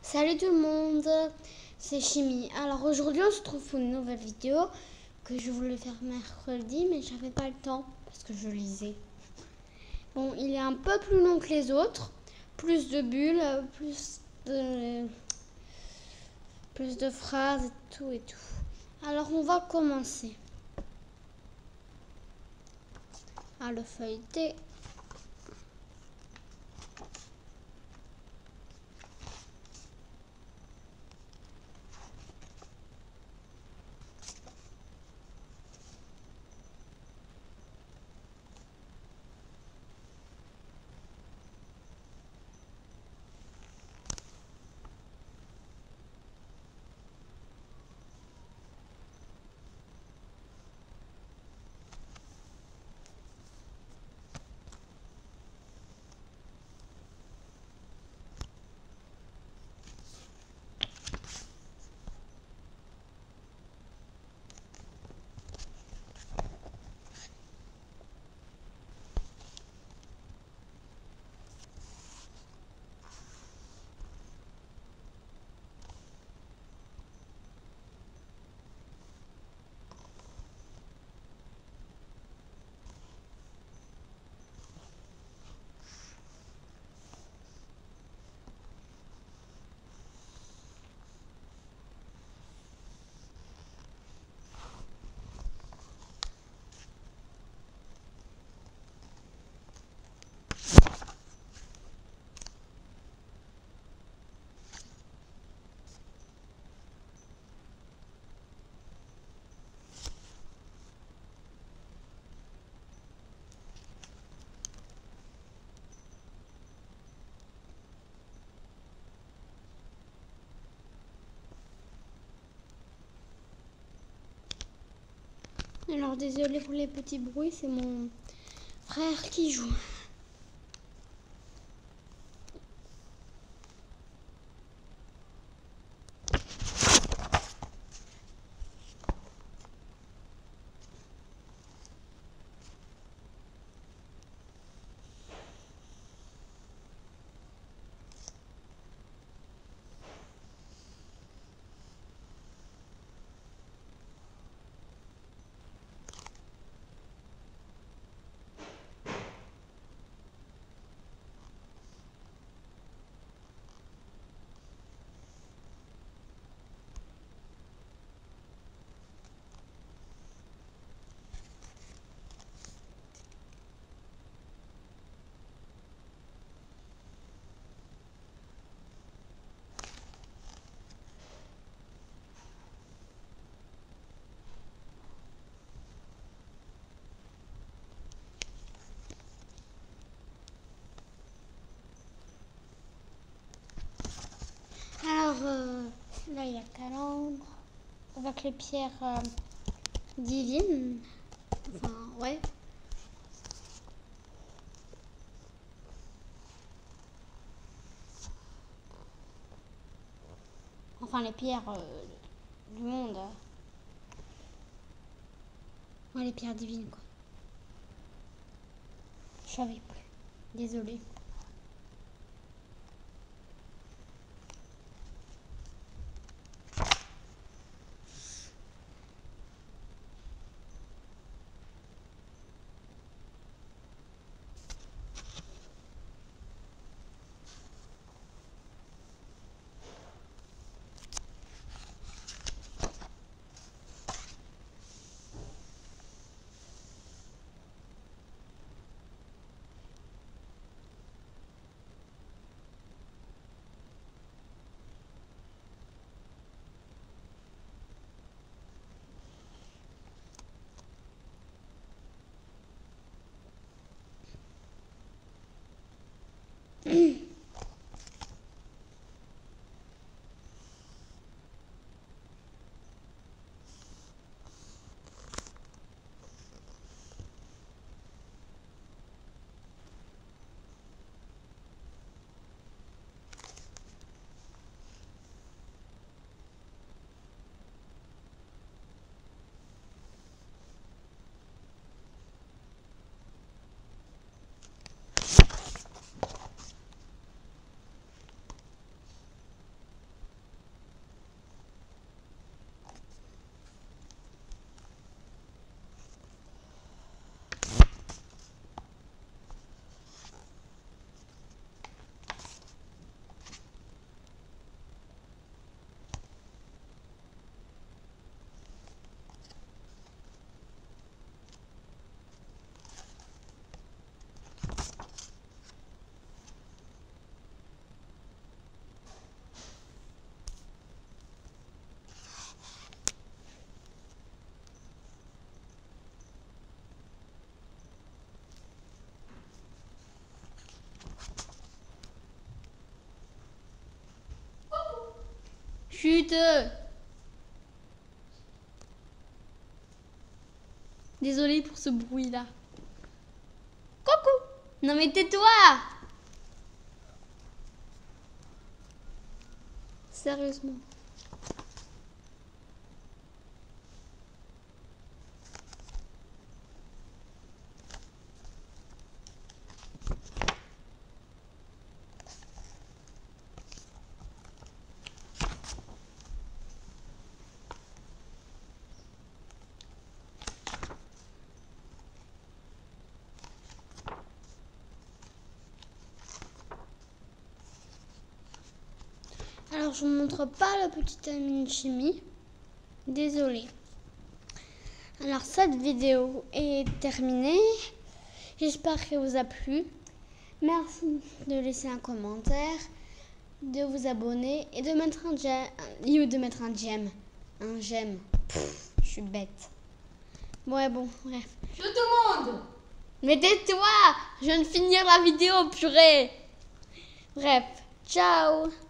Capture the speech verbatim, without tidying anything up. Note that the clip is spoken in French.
Salut tout le monde, c'est Chimie. Alors aujourd'hui on se retrouve pour une nouvelle vidéo que je voulais faire mercredi mais j'avais pas le temps parce que je lisais. Bon, il est un peu plus long que les autres, plus de bulles, plus de plus de phrases et tout et tout. Alors on va commencer à le feuilleter. Alors désolé pour les petits bruits, c'est mon frère qui joue. Alors euh, là il y a Calandre avec les pierres euh, divines. Enfin ouais. Enfin les pierres euh, du monde. Ouais, les pierres divines quoi. Je savais plus. Désolée. Chut. Désolée pour ce bruit-là. Coucou. Non mais tais-toi. Sérieusement. Alors, je ne montre pas la petite amie de chimie. Désolée. Alors, cette vidéo est terminée. J'espère qu'elle vous a plu. Merci de laisser un commentaire, de vous abonner et de mettre un j'aime. Ou de mettre un j'aime. Un j'aime. Pff, je suis bête. Ouais, bon, bref. Je te demande. Mais tais-toi! Je viens de finir la vidéo, purée! Bref, ciao!